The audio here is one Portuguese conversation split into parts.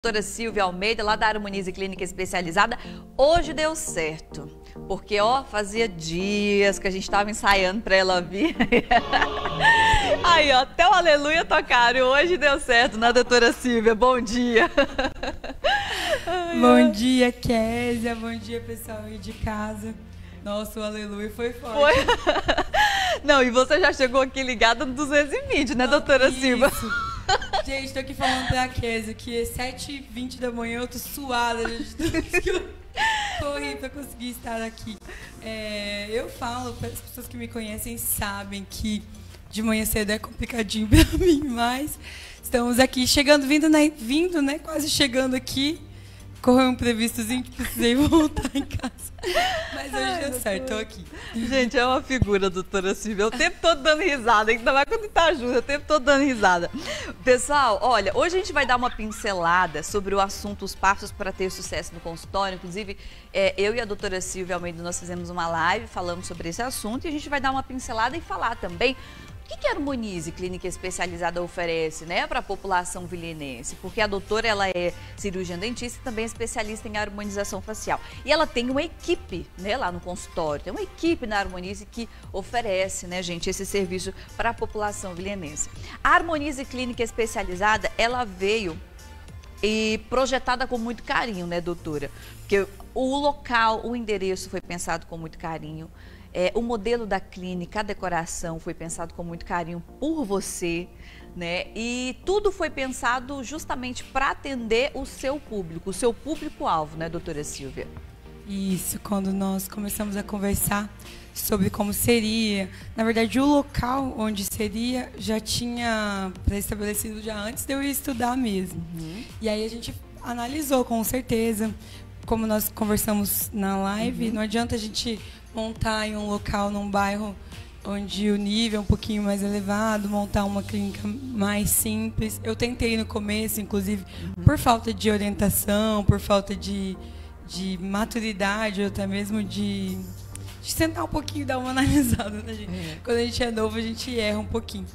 Doutora Silvia Almeida, lá da Harmonize Clínica Especializada. Hoje deu certo, porque ó, fazia dias que a gente estava ensaiando para ela vir. Aí ó, até o aleluia tocaram, hoje deu certo, né, doutora Silvia? Bom dia. Bom dia, Késia, bom dia, pessoal aí de casa. Nossa, o aleluia foi forte. Foi. Não, e você já chegou aqui ligada no 220, né, doutora Silvia? Gente, tô aqui falando pra Késia que é 7h20 da manhã, eu tô suada de tudo que eu corri pra conseguir estar aqui. Eu falo, as pessoas que me conhecem sabem que de manhã cedo é complicadinho pra mim, mas estamos aqui chegando, vindo, né, quase chegando aqui. Correu um imprevistozinho que precisei voltar em casa. Mas hoje deu certo, tô aqui. Gente, é uma figura, doutora Silvia. O tempo todo dando risada, ainda mais quando tá junto, o tempo todo dando risada. Pessoal, olha, hoje a gente vai dar uma pincelada sobre o assunto os passos para ter sucesso no consultório. Inclusive, eu e a doutora Silvia Almeida, nós fizemos uma live falando sobre esse assunto e a gente vai dar uma pincelada e falar também o que a Harmonize Clínica Especializada oferece, né, para a população vilinense? Porque a doutora, ela é cirurgiã dentista e também especialista em harmonização facial. E ela tem uma equipe, né, lá no consultório, tem uma equipe na Harmonize que oferece, né, gente, esse serviço para a população vilinense. A Harmonize Clínica Especializada, ela veio e projetada com muito carinho, né, doutora? Porque o local, o endereço foi pensado com muito carinho. O modelo da clínica, a decoração foi pensado com muito carinho por você, né? E tudo foi pensado justamente para atender o seu público-alvo, né, doutora Silvia? Isso, quando nós começamos a conversar sobre como seria, na verdade o local onde seria já tinha pré-estabelecido já antes de eu ir estudar mesmo. E aí a gente analisou com certeza, como nós conversamos na live, não adianta a gente montar em um local, num bairro onde o nível é um pouquinho mais elevado, montar uma clínica mais simples. Eu tentei no começo, inclusive, por falta de orientação, por falta de maturidade, ou até mesmo de sentar um pouquinho e dar uma analisada, né, gente? Quando a gente é novo, a gente erra um pouquinho.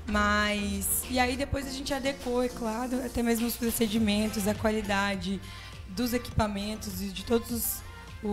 Mas, e aí depois a gente adequou, é claro, até mesmo os procedimentos, a qualidade dos equipamentos e de todos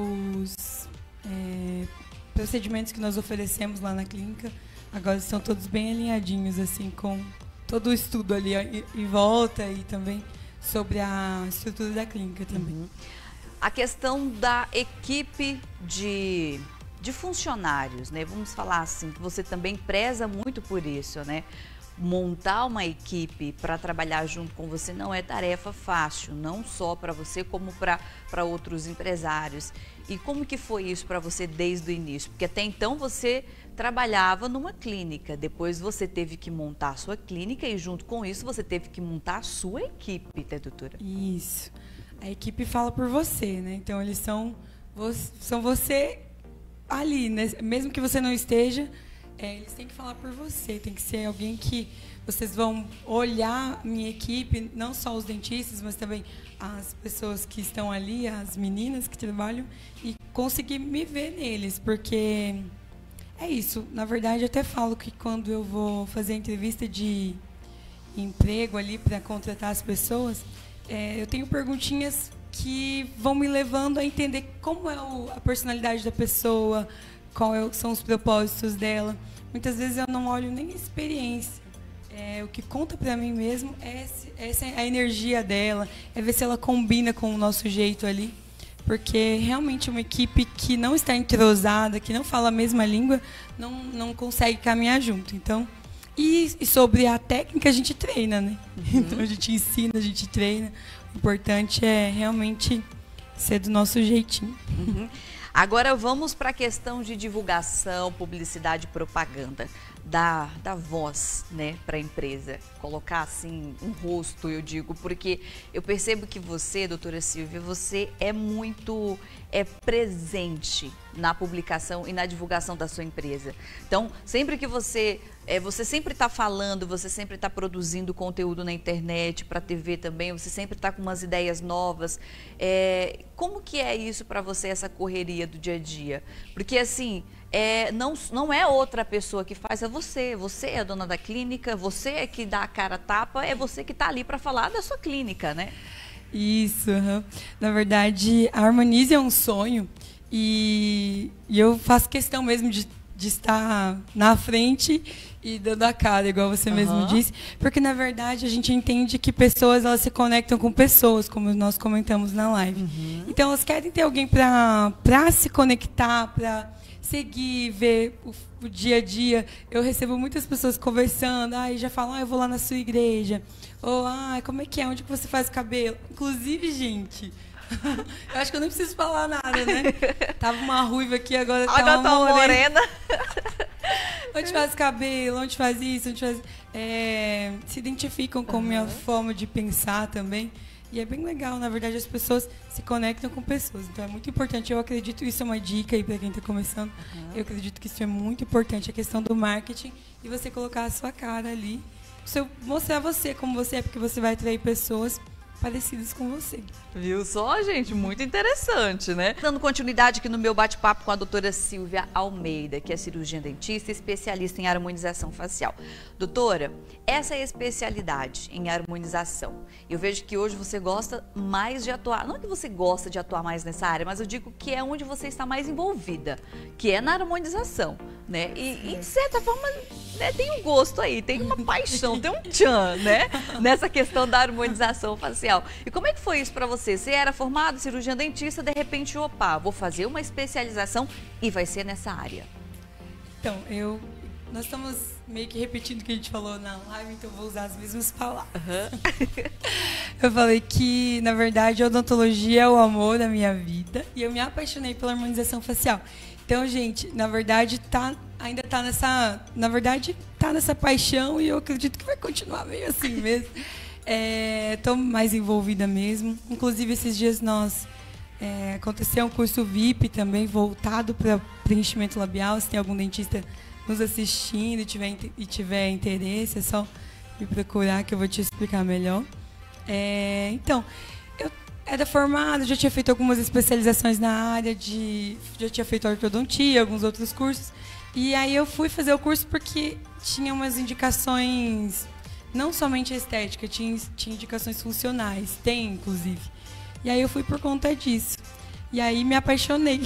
os procedimentos que nós oferecemos lá na clínica. Agora estão todos bem alinhadinhos, assim, com todo o estudo ali em volta e também sobre a estrutura da clínica também. A questão da equipe de funcionários, né? Vamos falar assim, que você também preza muito por isso, né? Montar uma equipe para trabalhar junto com você não é tarefa fácil, não só para você, como para outros empresários. E como que foi isso para você desde o início? Porque até então você trabalhava numa clínica, depois você teve que montar a sua clínica e junto com isso você teve que montar a sua equipe, né, doutora? Isso. A equipe fala por você, né? Então eles são você ali, né? Mesmo que você não esteja, eles têm que falar por você, tem que ser alguém que vocês vão olhar minha equipe, não só os dentistas, mas também as pessoas que estão ali, as meninas que trabalham, e conseguir me ver neles, porque é isso. Na verdade, eu até falo que quando eu vou fazer a entrevista de emprego ali para contratar as pessoas, eu tenho perguntinhas que vão me levando a entender como é a personalidade da pessoa, quais são os propósitos dela. Muitas vezes eu não olho nem a experiência. O que conta para mim mesmo é a energia dela, é ver se ela combina com o nosso jeito ali. Porque realmente uma equipe que não está entrosada, que não fala a mesma língua, não consegue caminhar junto. Então, e sobre a técnica a gente treina, né? Então a gente ensina, a gente treina. O importante é realmente ser do nosso jeitinho. Agora vamos para a questão de divulgação, publicidade e propaganda da voz, né, para a empresa. Colocar assim um rosto, eu digo, porque eu percebo que você, doutora Silvia, você é muito presente na publicação e na divulgação da sua empresa. Então, sempre que você sempre está falando, você sempre está produzindo conteúdo na internet, para a TV também, você sempre está com umas ideias novas. Como que é isso para você, essa correria do dia a dia? Porque assim, não é outra pessoa que faz, é você. Você é a dona da clínica, você é que dá a cara a tapa, é você que está ali para falar da sua clínica, né? Isso, uhum. Na verdade, a Harmonize é um sonho e eu faço questão mesmo de estar na frente e dando a cara, igual você mesmo disse, porque na verdade a gente entende que pessoas elas se conectam com pessoas, como nós comentamos na live. Então elas querem ter alguém para se conectar, para seguir, ver o dia a dia. Eu recebo muitas pessoas conversando, e já falam, eu vou lá na sua igreja, ou como é que é, onde que você faz o cabelo? Inclusive, gente, eu acho que eu não preciso falar nada, né? Tava uma ruiva aqui, agora tá uma morena. Onde faz cabelo, onde faz isso, onde faz... se identificam com a minha forma de pensar também. E é bem legal, na verdade, as pessoas se conectam com pessoas. Então é muito importante, eu acredito, isso é uma dica aí para quem está começando. Eu acredito que isso é muito importante, a questão do marketing e você colocar a sua cara ali. Mostrar você como você é, porque você vai atrair pessoas parecidas com você. Viu só, gente? Muito interessante, né? Dando continuidade aqui no meu bate-papo com a doutora Silvia Almeida, que é cirurgiã dentista e especialista em harmonização facial. Doutora, essa é a especialidade em harmonização. Eu vejo que hoje você gosta mais de atuar, não é que você gosta de atuar mais nessa área, mas eu digo que é onde você está mais envolvida, que é na harmonização, né? E de certa forma, né, tem um gosto aí, tem uma paixão, tem um tchan, né? Nessa questão da harmonização facial. E como é que foi isso para você? Você era formado em cirurgião dentista, de repente, vou fazer uma especialização e vai ser nessa área. Então, nós estamos meio que repetindo o que a gente falou na live, então eu vou usar as mesmas palavras. Eu falei que, na verdade, a odontologia é o amor da minha vida e eu me apaixonei pela harmonização facial. Então, gente, na verdade, ainda tá nessa paixão e eu acredito que vai continuar meio assim mesmo. Estou mais envolvida mesmo. Inclusive, esses dias aconteceu um curso VIP também, voltado para preenchimento labial. Se tem algum dentista nos assistindo e tiver interesse, é só me procurar que eu vou te explicar melhor. Então, eu era formada, já tinha feito algumas especializações na área, já tinha feito ortodontia, alguns outros cursos. E aí eu fui fazer o curso porque tinha umas indicações... Não somente estética, tinha indicações funcionais, tem inclusive. E aí eu fui por conta disso. E aí me apaixonei.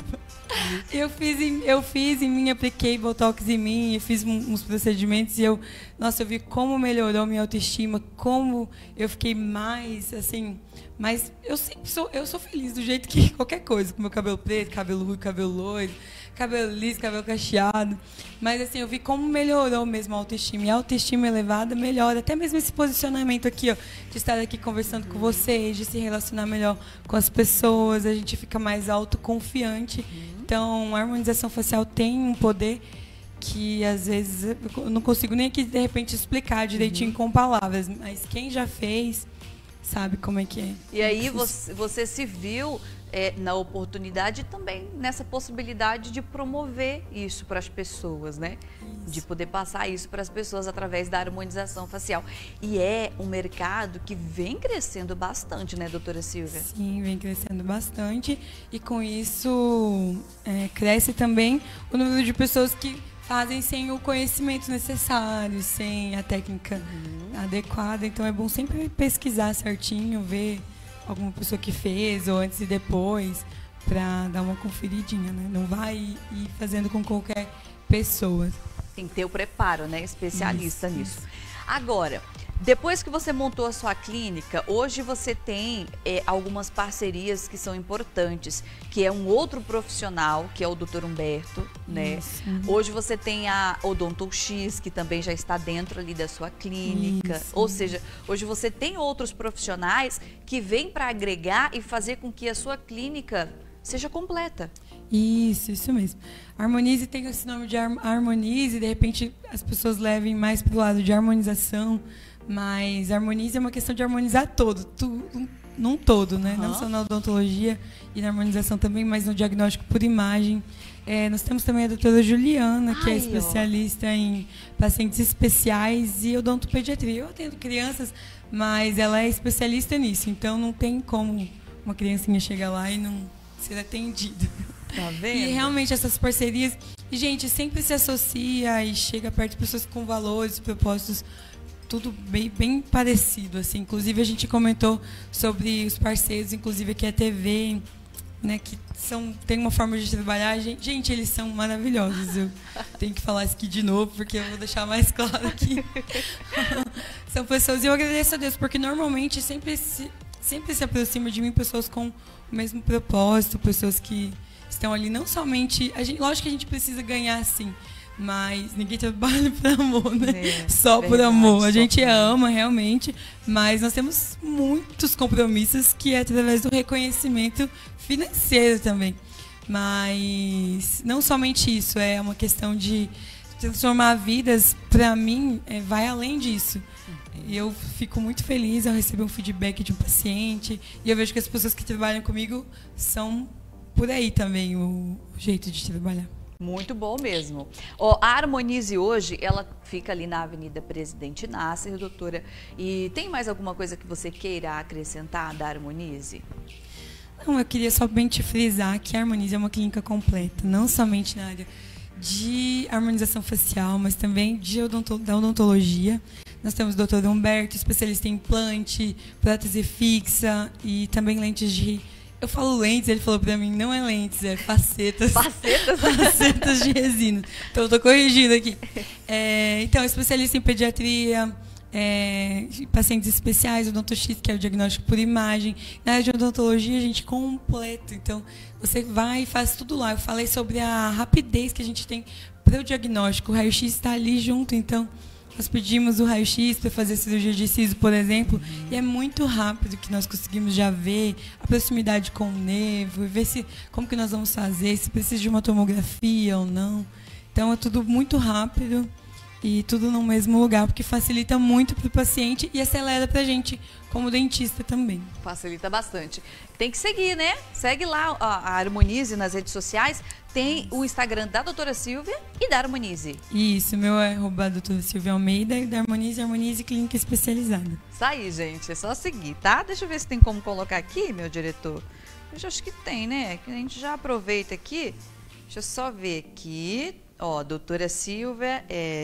Eu fiz em mim, apliquei Botox em mim, eu fiz uns procedimentos e eu vi como melhorou minha autoestima, como eu fiquei mais, assim... Mas eu sou feliz do jeito que qualquer coisa, com meu cabelo preto, cabelo ruivo, cabelo loiro, cabelo liso, cabelo cacheado. Mas assim, eu vi como melhorou mesmo a autoestima. E a autoestima elevada melhora. Até mesmo esse posicionamento aqui, de estar aqui conversando com vocês, de se relacionar melhor com as pessoas, a gente fica mais autoconfiante. Então, a harmonização facial tem um poder que às vezes eu não consigo nem aqui de repente explicar direitinho com palavras, mas quem já fez sabe como é que é. E aí você se viu na oportunidade também nessa possibilidade de promover isso para as pessoas, né? Isso. De poder passar isso para as pessoas através da harmonização facial. E é um mercado que vem crescendo bastante, né, doutora Silvia? Sim, vem crescendo bastante e com isso cresce também o número de pessoas que fazem sem o conhecimento necessário, sem a técnica adequada. Então é bom sempre pesquisar certinho, ver alguma pessoa que fez, ou antes e depois, para dar uma conferidinha, né? Não vai ir fazendo com qualquer pessoa. Tem que ter o preparo, né? Especialista nisso. Agora, depois que você montou a sua clínica, hoje você tem algumas parcerias que são importantes, que é um outro profissional, que é o Dr. Humberto, né? Isso. Hoje você tem a Odonto X, que também já está dentro ali da sua clínica. Isso. Ou seja, hoje você tem outros profissionais que vêm para agregar e fazer com que a sua clínica seja completa. Isso mesmo. Harmonize tem esse nome de Harmonize, de repente as pessoas levem mais para o lado de harmonização, mas harmonize é uma questão de harmonizar num todo, né? Não só na odontologia e na harmonização também, mas no diagnóstico por imagem. Nós temos também a doutora Juliana, que é especialista em pacientes especiais e odontopediatria. Eu atendo crianças, mas ela é especialista nisso, então não tem como uma criancinha chegar lá e não ser atendida. Tá vendo? E realmente essas parcerias, gente, sempre se associa e chega perto de pessoas com valores, propósitos tudo bem parecido, assim. Inclusive, a gente comentou sobre os parceiros, inclusive aqui a TV, né, que tem uma forma de trabalhar. Gente, eles são maravilhosos. Eu tenho que falar isso aqui de novo, porque eu vou deixar mais claro aqui. São pessoas, e eu agradeço a Deus, porque normalmente sempre se aproxima de mim pessoas com o mesmo propósito, pessoas que estão ali não somente... Lógico que a gente precisa ganhar, sim, mas ninguém trabalha por amor, né? Só por amor. A gente ama realmente, mas nós temos muitos compromissos que é através do reconhecimento financeiro também. Mas não somente isso, é uma questão de transformar vidas, para mim, vai além disso. E eu fico muito feliz ao receber um feedback de um paciente, e eu vejo que as pessoas que trabalham comigo são por aí também o jeito de trabalhar. Muito bom mesmo. A Harmonize hoje, ela fica ali na Avenida Presidente Nasser, doutora. E tem mais alguma coisa que você queira acrescentar da Harmonize? Não, eu queria somente frisar que a Harmonize é uma clínica completa, não somente na área de harmonização facial, mas também da odontologia. Nós temos o Dr. Humberto, especialista em implante, prótese fixa e também lentes de... Eu falo lentes, ele falou pra mim, não é lentes, é facetas. Facetas? Facetas de resina. Então, eu tô corrigindo aqui. Então, especialista em pediatria, pacientes especiais, odontox, que é o diagnóstico por imagem. Na área de odontologia, a gente completa. Então, você vai e faz tudo lá. Eu falei sobre a rapidez que a gente tem para o diagnóstico. O raio-x está ali junto, então... Nós pedimos o raio-x para fazer cirurgia de siso, por exemplo, e é muito rápido que nós conseguimos já ver a proximidade com o nervo, e ver como que nós vamos fazer, se precisa de uma tomografia ou não. Então, é tudo muito rápido e tudo no mesmo lugar, porque facilita muito para o paciente e acelera para a gente, como dentista também. Facilita bastante. Tem que seguir, né? Segue lá a Harmonize nas redes sociais. Tem o Instagram da doutora Silvia e da Harmonize. Isso, meu é doutora Silvia Almeida e da Harmonize Clínica Especializada. Isso aí, gente. É só seguir, tá? Deixa eu ver se tem como colocar aqui, meu diretor. Eu acho que tem, né? Que a gente já aproveita aqui. Deixa eu só ver aqui. Ó, doutora Silvia é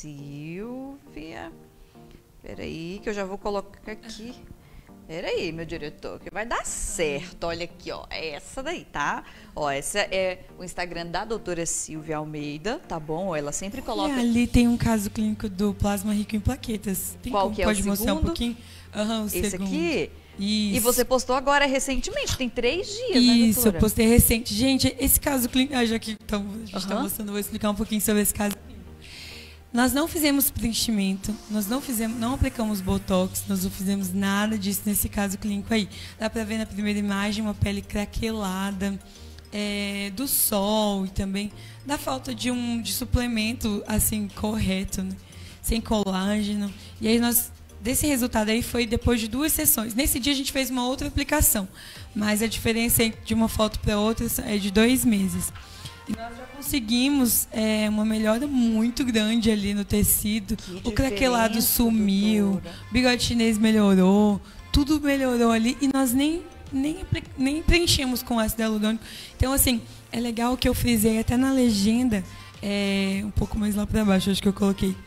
Silvia. Peraí, que eu já vou colocar aqui. Peraí, meu diretor, que vai dar certo. Olha aqui, ó, é essa daí, tá? Ó, essa é o Instagram da doutora Silvia Almeida, tá bom? Ela sempre coloca... E ali tem um caso clínico do plasma rico em plaquetas. Tem Qual que é o segundo? Pode mostrar um pouquinho? O Esse segundo. aqui? Isso. E você postou agora recentemente, tem 3 dias, né, Isso, doutora? eu postei recente. Gente, esse caso clínico... já que a gente está mostrando, eu vou explicar um pouquinho sobre esse caso. Nós não fizemos preenchimento, não aplicamos botox, nós não fizemos nada disso nesse caso clínico aí. Dá para ver na primeira imagem uma pele craquelada, do sol e também da falta de suplemento assim correto, né? Sem colágeno. E aí desse resultado aí foi depois de 2 sessões. Nesse dia a gente fez uma outra aplicação, mas a diferença de uma foto para outra é de 2 meses. E nós já conseguimos uma melhora muito grande ali no tecido. O craquelado sumiu, o bigode chinês melhorou, tudo melhorou ali e nós nem preenchemos com ácido hialurônico. Então, assim, é legal que eu frisei até na legenda, um pouco mais lá para baixo, acho que eu coloquei.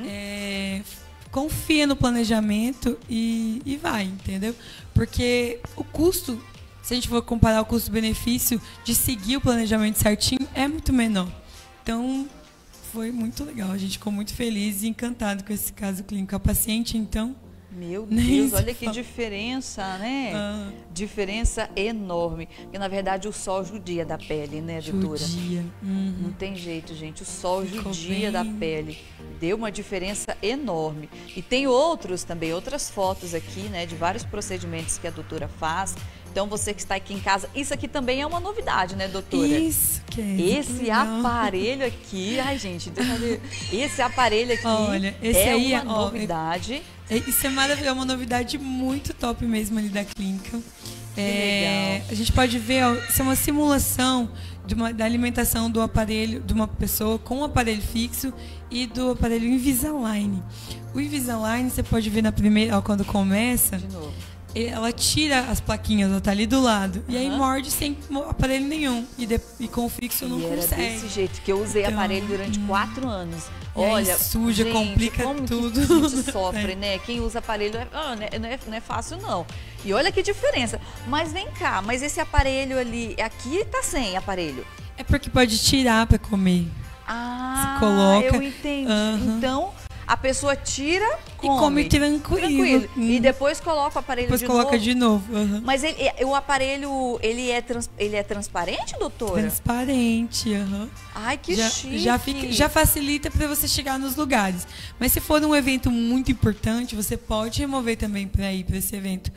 Confia no planejamento e vai, entendeu? Porque o custo... Se a gente for comparar o custo-benefício de seguir o planejamento certinho, é muito menor. Então, foi muito legal. A gente ficou muito feliz e encantado com esse caso clínico. A paciente, então... Meu Deus, olha que diferença, né? Diferença enorme. Porque, na verdade, o sol judia da pele, né, doutora? Judia. Não tem jeito, gente. O sol judia da pele. Deu uma diferença enorme. E tem outras fotos aqui, né, de vários procedimentos que a doutora faz. Então, você que está aqui em casa, isso aqui também é uma novidade, né, doutora? Isso, que é esse aparelho aqui, ai, gente, deixa eu ver. Esse aparelho aqui olha, esse aí, uma novidade. Isso é maravilhoso, é uma novidade muito top mesmo ali da clínica. Legal. A gente pode ver, isso é uma simulação da alimentação do aparelho, de uma pessoa com o aparelho fixo e do aparelho Invisalign. O Invisalign, você pode ver na primeira, quando começa... De novo. Ela tira as plaquinhas, ela tá ali do lado. E aí morde sem aparelho nenhum. E com o fixo não consegue. Era desse jeito, que eu usei aparelho durante 4 anos. Olha, suja, gente, complica como tudo. Que a gente sofre, né? Quem usa aparelho não é fácil, não. E olha que diferença. Mas vem cá, mas esse aparelho ali, aqui tá sem aparelho. É porque pode tirar pra comer. Ah, você coloca. Eu entendi. Uhum. Então, a pessoa tira, come. E come tranquilo. E depois coloca o aparelho depois de coloca novo. de novo. Uhum. Mas o aparelho, ele é transparente, doutora? Transparente, aham. Ai, que chique. Já facilita para você chegar nos lugares. Mas se for um evento muito importante, você pode remover também para ir para esse evento.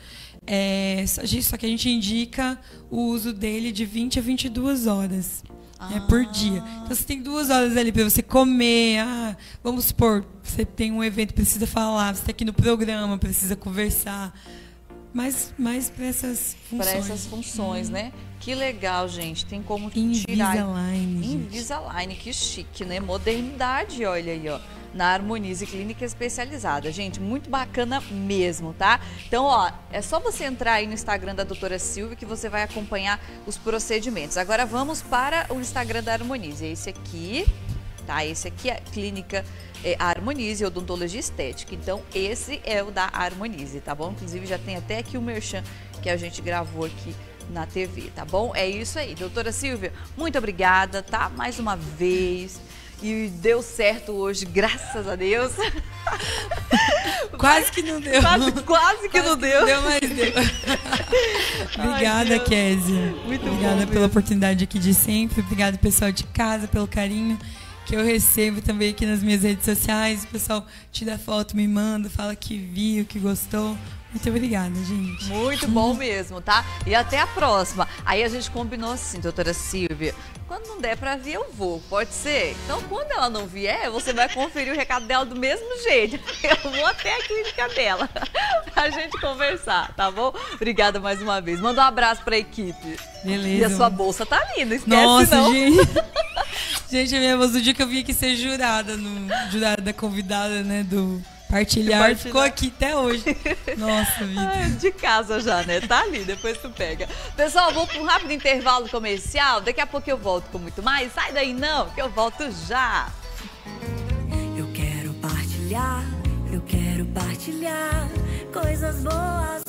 Só que a gente indica o uso dele de 20 a 22 horas. Por dia. Então você tem 2 horas ali para você comer. Vamos supor, você tem um evento, precisa falar, você está aqui no programa, precisa conversar. Mais para essas funções. Para essas funções, né? Que legal, gente. Tem como tirar. Invisalign. Invisalign, que chique, né? Modernidade, olha aí, ó. Na Harmonize Clínica Especializada. Gente, muito bacana mesmo, tá? Então, ó, é só você entrar aí no Instagram da doutora Silvia que você vai acompanhar os procedimentos. Agora vamos para o Instagram da Harmonize. É esse aqui, tá? Esse aqui é a Clínica Harmonize, Odontologia Estética. Então, esse é o da Harmonize, tá bom? Inclusive, já tem até aqui o merchan que a gente gravou aqui na TV, tá bom? É isso aí. Doutora Silvia, muito obrigada, tá? Mais uma vez. E deu certo hoje, graças a Deus. Quase que não deu. Quase que não deu. Mas deu. Obrigada, Kézia. Obrigada pela oportunidade aqui de sempre. Obrigada, pessoal de casa, pelo carinho que eu recebo também aqui nas minhas redes sociais. O pessoal tira foto, me manda, fala que viu, que gostou. Muito obrigada, gente. Muito bom mesmo, tá? E até a próxima. Aí a gente combinou assim, doutora Silvia, quando não der pra vir, eu vou, pode ser? Então, quando ela não vier, você vai conferir o recado dela do mesmo jeito. Eu vou até a clínica dela pra gente conversar, tá bom? Obrigada mais uma vez. Manda um abraço pra equipe. Beleza. E a sua bolsa tá ali, não esquece. Nossa, não. Gente. Gente, a minha bolsa, o dia que eu vim aqui ser jurada da convidada, né, do Partilhar, ficou aqui até hoje. Nossa, vida. De casa já, né? Tá ali, depois tu pega. Pessoal, vou para um rápido intervalo comercial. Daqui a pouco eu volto com muito mais. Sai daí não, que eu volto já. Eu quero partilhar coisas boas.